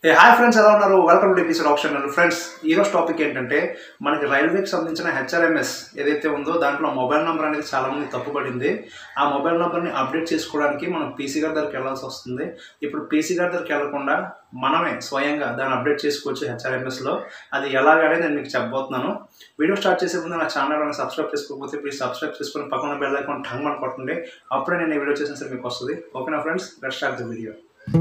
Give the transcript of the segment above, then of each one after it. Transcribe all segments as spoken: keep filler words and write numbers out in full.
Hey, hi friends, ఎలా ఉన్నారు? Welcome to episode option friends. ఈ రోజు టాపిక్ ఏంటంటే మనకి రైల్వేకి సంబంధించిన హెచ్ఆర్ఎంఎస్ ఏదైతే ఉందో దాంట్లో మొబైల్ నెంబర్ అనేది చాలా మంది తప్పుపడింది. ఆ మొబైల్ నెంబర్ని అప్డేట్ చేసుకోవడానికి మనం పీసీ గారి దగ్గరికి వెళ్ళాల్సి వస్తుంది. ఇప్పుడు పీసీ గారి దగ్గరికి వెళ్ళకుండా మనమే స్వయంగా దాన్ని అప్డేట్ చేసుకోవచ్చు హెచ్ఆర్ఎంఎస్లో. అది ఎలాగనే నేను మీకు చెప్పబోతున్నాను. వీడియో స్టార్ట్ చేసే ముందు నా ఛానల్ సబ్స్క్రైబ్ చేసుకోకపోతే ప్లీజ్ సబ్స్క్రైబ్ చేసుకొని పక్కన బెల్ ఐకాన్ ఠంగ్ మన కొట్టండి. అప్పుడే నేను ఈ వీడియో చేసిన సరే మీకు వస్తుంది. ఓకేనా friends, let's start the video.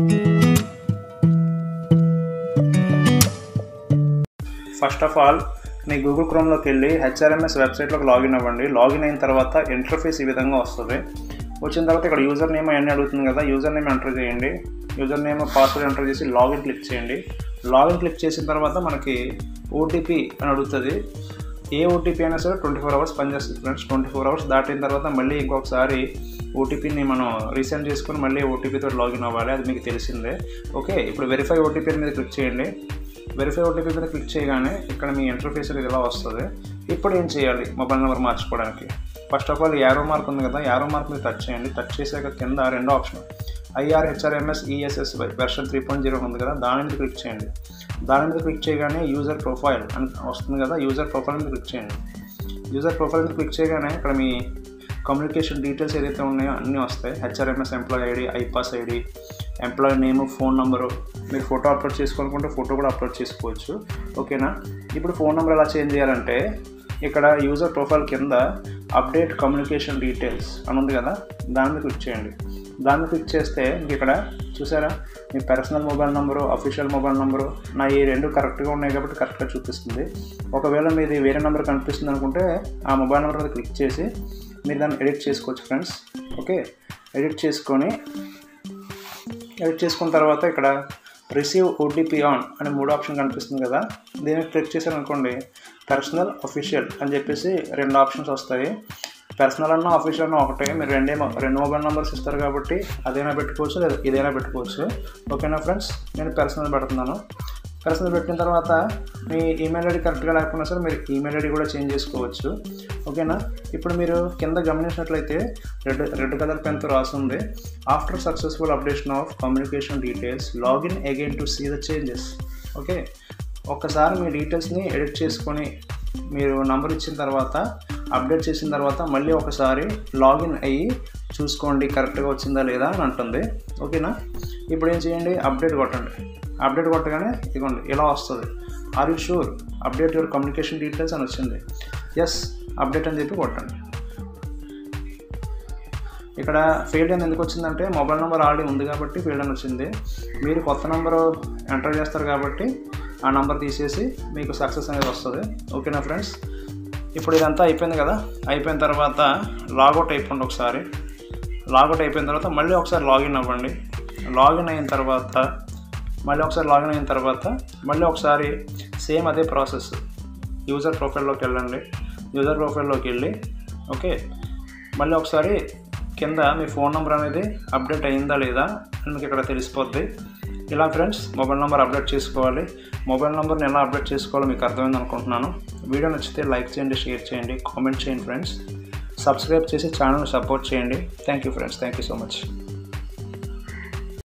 First of all మీ గూగుల్ క్రోమ్లోకి వెళ్ళి హెచ్ఆర్ఎంఎస్ వెబ్సైట్లోకి లాగిన్ అవ్వండి. లాగిన్ అయిన తర్వాత ఇంటర్ఫేస్ ఈ విధంగా వస్తుంది. వచ్చిన తర్వాత ఇక్కడ యూజర్ నేమ్ అన్నీ అడుగుతుంది కదా, యూజర్ నేమ్ ఎంటర్ చేయండి. యూజర్ నేమ్ పాస్వర్డ్ ఎంటర్ చేసి లాగిన్ క్లిక్ చేయండి. లాగిన్ క్లిక్ చేసిన తర్వాత మనకి ఓటీపీ అని అడుగుతుంది. ఏ ఓటీపీ అయినా సరే ట్వంటీ ఫోర్ అవర్స్ పనిచేస్తుంది ఫ్రెండ్స్. ట్వంటీ ఫోర్ అవర్స్ దాటిన తర్వాత మళ్ళీ ఇంకొకసారి ఓటీపీని మనం రీసెండ్ చేసుకొని మళ్ళీ ఓటీపీతో లాగిన్ అవ్వాలి, అది మీకు తెలిసిందే. ఓకే, ఇప్పుడు వెరిఫై ఓటీపీ మీద క్లిక్ చేయండి. వెరిఫై ఓటీపీ మీద క్లిక్ చేయగానే ఇక్కడ మీ ఇంటర్ఫేస్ ఇది ఇలా వస్తుంది. ఇప్పుడు ఏం చేయాలి మొబైల్ నెంబర్ మార్చుకోవడానికి? First of all arrow mark ఉంది కదా, యారో మార్క్ మీద టచ్ చేయండి. టచ్ చేసాక కింద రెండో option IRHRMS ESSY version three point zero ఉంది కదా, దాని మీద క్లిక్ చేయండి. దాని మీద క్లిక్ చేయగానే యూజర్ ప్రొఫైల్ అని వస్తుంది కదా, యూజర్ ప్రొఫైల్ మీద క్లిక్ చేయండి. యూజర్ ప్రొఫైల్ మీద క్లిక్ చేయగానే ఇక్కడ మీ కమ్యూనికేషన్ డీటెయిల్స్ ఏదైతే ఉన్నాయో అన్నీ వస్తాయి. HRMS employee ID, IPAS ID, employee name, phone number. మీరు ఫోటో అప్లోడ్ చేసుకోవాలనుకుంటే ఫోటో కూడా అప్లోడ్ చేసుకోవచ్చు. ఓకేనా, ఇప్పుడు ఫోన్ నెంబర్ ఎలా చేంజ్ చేయాలంటే ఇక్కడ యూజర్ ప్రొఫైల్ కింద అప్డేట్ కమ్యూనికేషన్ డీటెయిల్స్ అని ఉంది కదా, దాని మీద క్లిక్ చేయండి. దాని మీద క్లిక్ చేస్తే ఇంక ఇక్కడ చూసారా మీ personal mobile number, official mobile number, నా ఈ రెండు కరెక్ట్గా ఉన్నాయి కాబట్టి కరెక్ట్గా చూపిస్తుంది. ఒకవేళ మీది వేరే నెంబర్ కనిపిస్తుంది అనుకుంటే ఆ మొబైల్ నెంబర్ మీద క్లిక్ చేసి మీరు దాన్ని ఎడిట్ చేసుకోవచ్చు ఫ్రెండ్స్. ఓకే, ఎడిట్ చేసుకొని ఎడిట్ చేసుకున్న తర్వాత ఇక్కడ రిసీవ్ ఓటీపీ ఆన్ అనే మూడు ఆప్షన్ కనిపిస్తుంది కదా, దీన్ని క్లిక్ చేశారనుకోండి పర్సనల్, అఫీషియల్ అని చెప్పేసి రెండు ఆప్షన్స్ వస్తాయి. పర్సనల్ అన్న అఫీషియల్ అన్న ఒకటే, మీరు రెండే రెండు మొబైల్ నెంబర్స్ ఇస్తారు కాబట్టి అదైనా పెట్టుకోవచ్చు లేదా ఇదైనా పెట్టుకోవచ్చు. ఓకేనా ఫ్రెండ్స్, నేను పర్సనల్ పెడుతున్నాను. పర్సనల్ పెట్టిన తర్వాత మీ ఈమెయిల్ ఐడి కరెక్ట్గా లేకపోయినా సరే మీరు ఈమెయిల్ ఐడి కూడా చేంజ్ చేసుకోవచ్చు. ఓకేనా, ఇప్పుడు మీరు కింద గమనించినట్లయితే రెడ్ రెడ్ కలర్ పెన్తో రాస్తుంది after successful updation of communication details login again to see the changes. Okay, ఒక్కసారి మీ డీటెయిల్స్ని ఎడిట్ చేసుకొని మీరు నంబర్ ఇచ్చిన తర్వాత అప్డేట్ చేసిన తర్వాత మళ్ళీ ఒకసారి లాగిన్ అయ్యి చూసుకోండి కరెక్ట్గా వచ్చిందా లేదా అని అంటుంది. ఓకేనా, ఇప్పుడు ఏం చేయండి, అప్డేట్ కొట్టండి. అప్డేట్ కొట్టగానే ఇదిగోండి ఇలా వస్తుంది, are you sure update your communication details అని వచ్చింది. ఎస్ అప్డేట్ అని చెప్పి కొట్టండి. ఇక్కడ ఫెయిల్డ్ అని ఎందుకు వచ్చిందంటే మొబైల్ నెంబర్ ఆల్రెడీ ఉంది కాబట్టి ఫెయిల్డ్ అని వచ్చింది. మీరు కొత్త నెంబరు ఎంటర్ చేస్తారు కాబట్టి ఆ నెంబర్ తీసేసి మీకు సక్సెస్ అనేది వస్తుంది. ఓకేనా ఫ్రెండ్స్, ఇప్పుడు ఇదంతా అయిపోయింది కదా, అయిపోయిన తర్వాత లాగౌట్ అయిపోండి. ఒకసారి లాగౌట్ అయిపోయిన తర్వాత మళ్ళీ ఒకసారి లాగిన్ అవ్వండి. లాగిన్ అయిన తర్వాత మళ్ళీ ఒకసారి లాగిన్ అయిన తర్వాత మళ్ళీ ఒకసారి సేమ్ అదే ప్రాసెస్ యూజర్ ప్రొఫైల్లోకి వెళ్ళండి. యూజర్ ప్రొఫైల్లోకి వెళ్ళి ఓకే మళ్ళీ ఒకసారి కింద మీ ఫోన్ నెంబర్ అనేది అప్డేట్ అయిందా లేదా అని మీకు ఇక్కడ తెలిసిపోద్ది. ఇలా ఫ్రెండ్స్ మొబైల్ నెంబర్ అప్డేట్ చేసుకోవాలి. మొబైల్ నెంబర్ని ఎలా అప్డేట్ చేసుకోవాలో మీకు అర్థమైంది అనుకుంటున్నాను. వీడియో నచ్చితే లైక్ చేయండి, షేర్ చేయండి, కామెంట్ చేయండి ఫ్రెండ్స్. సబ్స్క్రైబ్ చేసి ఛానల్ని సపోర్ట్ చేయండి. Thank you friends, thank you so much.